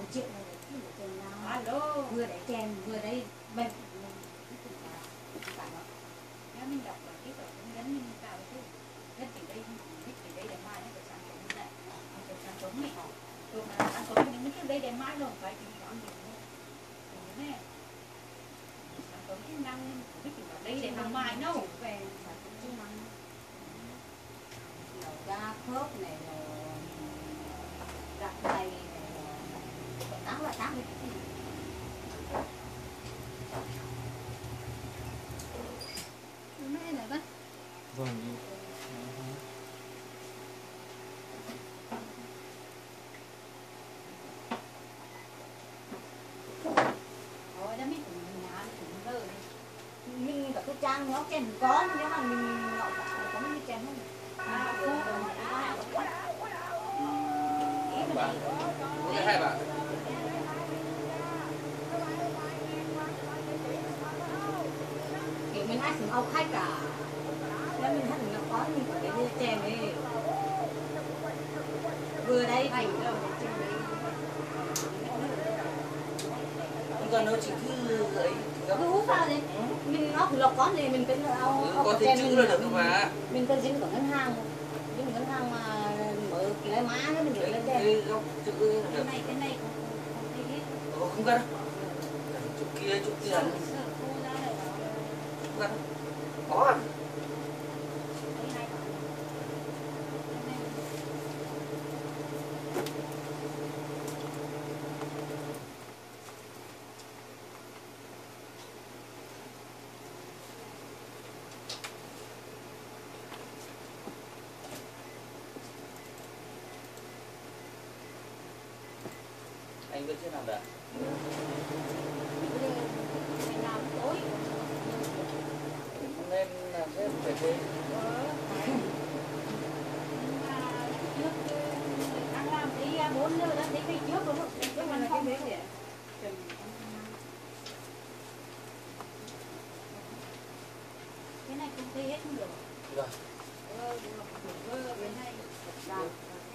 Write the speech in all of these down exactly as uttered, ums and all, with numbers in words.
chuyện này là cái tiền nào alo vừa để chèn vừa đây mình nếu mình đọc là cái tờ hướng dẫn mình vào cái nhất thì đây nhất thì đây để mai nó phải sản phẩm như này phải sản phẩm này rồi mà sản phẩm mình cái đây để mai rồi phải tính toán gì nữa nè sản phẩm chức năng biết là đây để làm mai đâu về sản phẩm chức năng đầu da khớp này đặt tay tám là tám mươi cái gì mẹ này bác rồi rồi đó biết mình nhà mình lơ mình cả cái trang nó chèn có nhưng mà mình ngọc có cái chèn không à cô bạn hai bạn kiểu mình hay sử ao khách cả nên mình thấy mình có mình có cái như chèn ấy vừa đây thì còn nó chỉ cứ ấy cứ hút vào đi mình nó cũng lọc con thì mình cứ ao có thể chữ là được mà mình cần dính của ngân hàng dính ngân hàng mà mở cái má nó mình để lên đây góc chữ cái này cái này cũng không cần chụp kia chụp kia không cần có anh vẫn chưa làm được làm tối nên làm thế phải thế ăn làm tí bốn giờ đã thấy cái trước rồi đó cái mình không biết gì cái này công ty hết không được rồi ờ bên này làm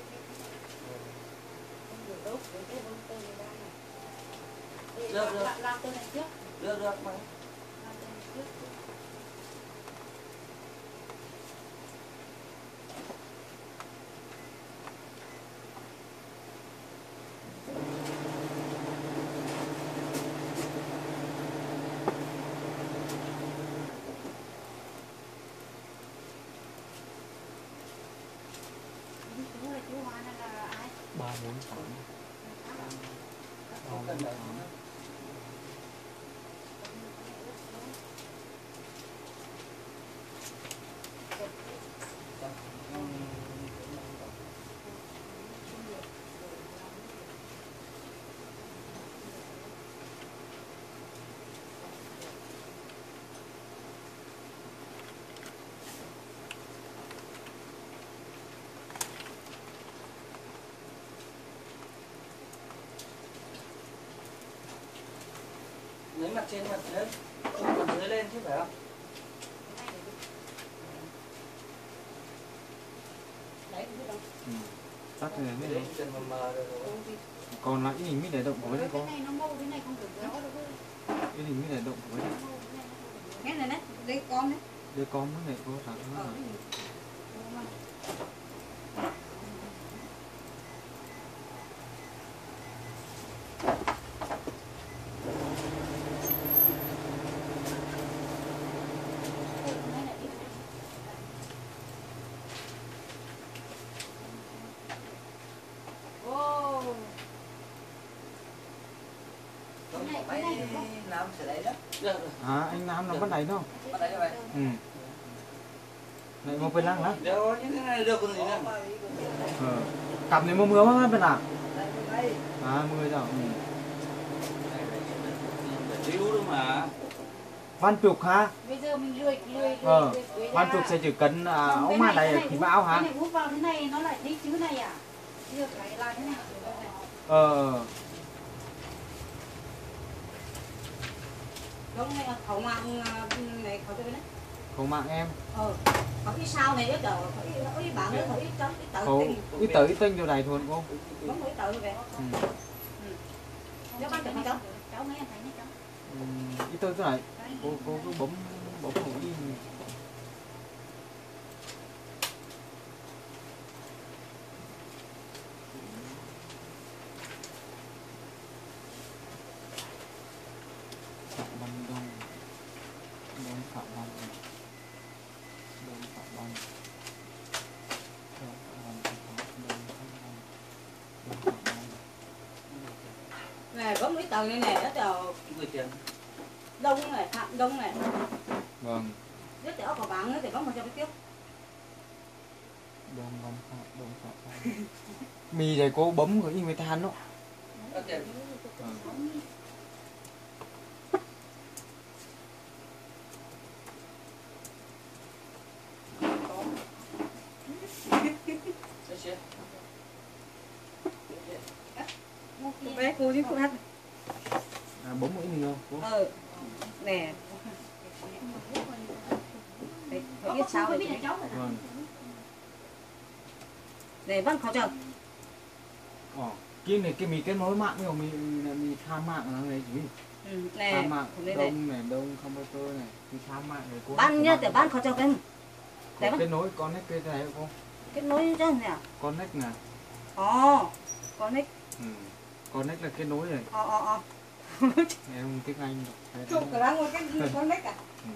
đốt cái cái bông tơ này ra này làm làm tơ này trước được được mà làm tơ này trước chú là chú Hoa hay là ai ba bốn sáu không cần đấy lấy mặt trên mặt dưới chụp mặt dưới lên chứ phải không ừ. Tắt rồi mới đấy được cần mà mờ rồi còn lại cái hình mới để động với đấy cái có này nó mâu cái này không được gió đâu cái hình mới để động với đấy cái này đấy đây con đấy đây con mới này có sẵn ờ, rồi làm sẽ đấy đó được à anh Nam nó bắt đáy đâu bắt đấy cho mày ừ này một bên lăng hả được những cái này được còn gì nữa ờ cặp này mua mưa quá bên nào à mưa rồi ừ. lưu đâu mà Văn trục hả bây giờ mình lười lười ờ Văn trục sẽ chỉ cần à, ống mát này thì báo hả cái này hút vào thế này nó lại thấy chữ này à bây giờ phải làm thế này ờ không này khẩu mạng này khẩu cái đấy khẩu mạng em ờ khẩu cái sao này đó trời khẩu cái bạn nữa khẩu cái chấm cái tự khẩu tình ít tới ít tinh điều này thôi không không phải tự về ừ. ừ. Nếu bạn phải cháu. cháu mấy anh thấy nhé cháu. Ừ, ít tôi thế này cô cô cứ bấm bấm hổ đi. Phạm Văn Đông, Đông Phạm Văn, Đông Phạm Văn, Đông Phạm Văn, Đông Phạm Văn, Đông Phạm Văn. Này có mấy tầng này này, rất là mười tiền. đông này, Phạm Đông này. Vâng. Rất là có bán nữa thì có một cho cái tiếp. Đông Văn Phạm, Đông Phạm Văn. Mì này cô bấm có in với than đó. Có tiền. Vâng. Đấy chứ. Bé cô chứ cô hát. À, bấm có in không cô? Ờ. Nè. Đấy, phải biết sao Không vậy? biết là cháu rồi. Vâng. Để văn khó chờ. Ờ, kia này cái mì kết nối mạng nhiều mì mì tham mạng là này chỉ. Ừ, nè. Tham mạng Đây này. đông này đông không bao tôi này mì tham mạng này cô. Ban nhá, để ban khó chờ cái. Đấy Kết nối connect cái này cô. Kết nối chứ nè. Connect nè. Ồ. Connect. Ừ. Connect là kết nối này. Ờ ờ ờ. Em tiếng Anh rồi. Chụp cả đang ngồi cái gì connect à? Ừ.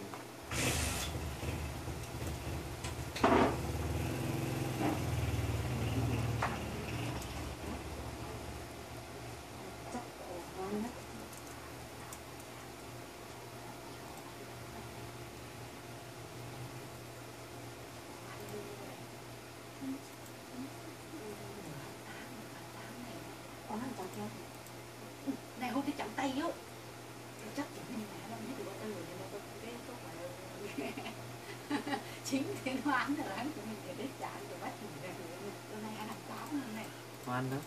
Này hôm thì chậm tay vô. Chắc chậm như mẹ nó biết được bao nhiêu rồi nó cái có phải chính thế nó ăn là ăn của mình để biết trả rồi bắt mình về rồi hôm nay ăn ăn cháo hơn này. Ngoan đó.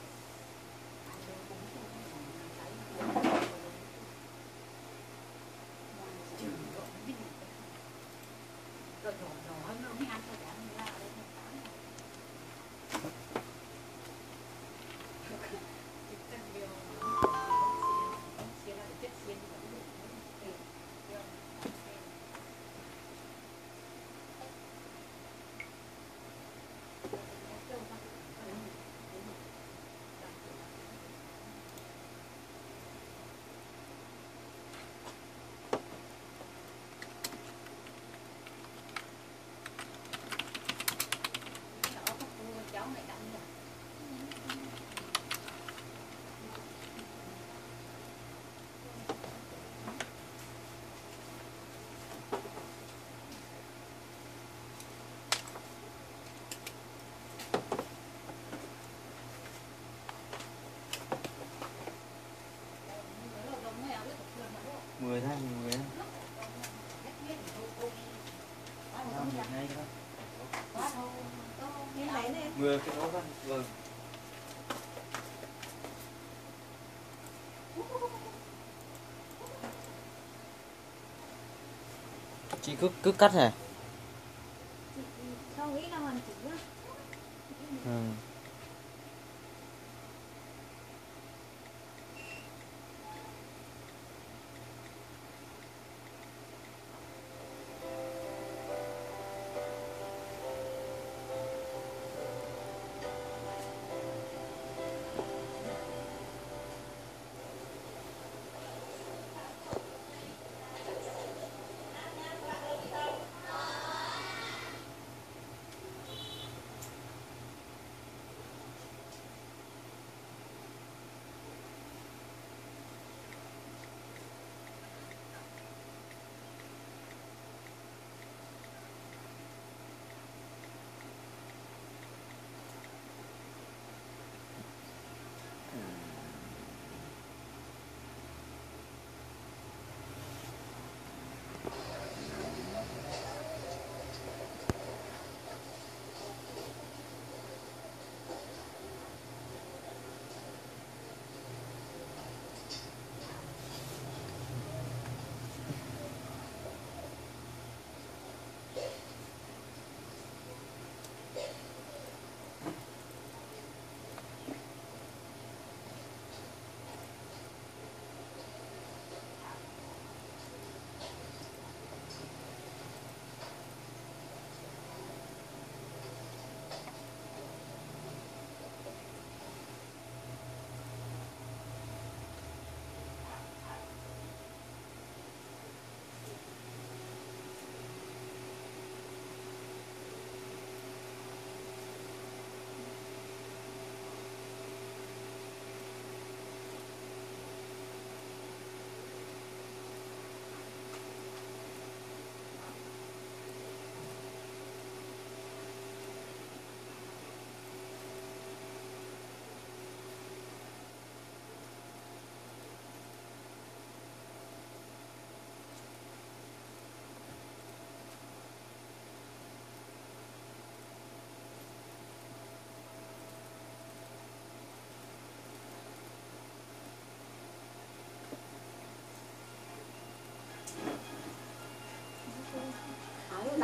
Rồi nhỏ nhỏ hơn nó mới ăn thôi cả mình ra đây mình tám. Cháu này đậm rồi. mười thôi, mười thôi. Ngay đó. mười cái đó văn. Vâng. Chị cứ cứ cắt này. Sao nghĩ là hoàn chỉnh á? Ừ.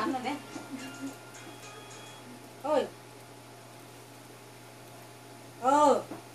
lắm rồi đấy. Ôi. Ờ.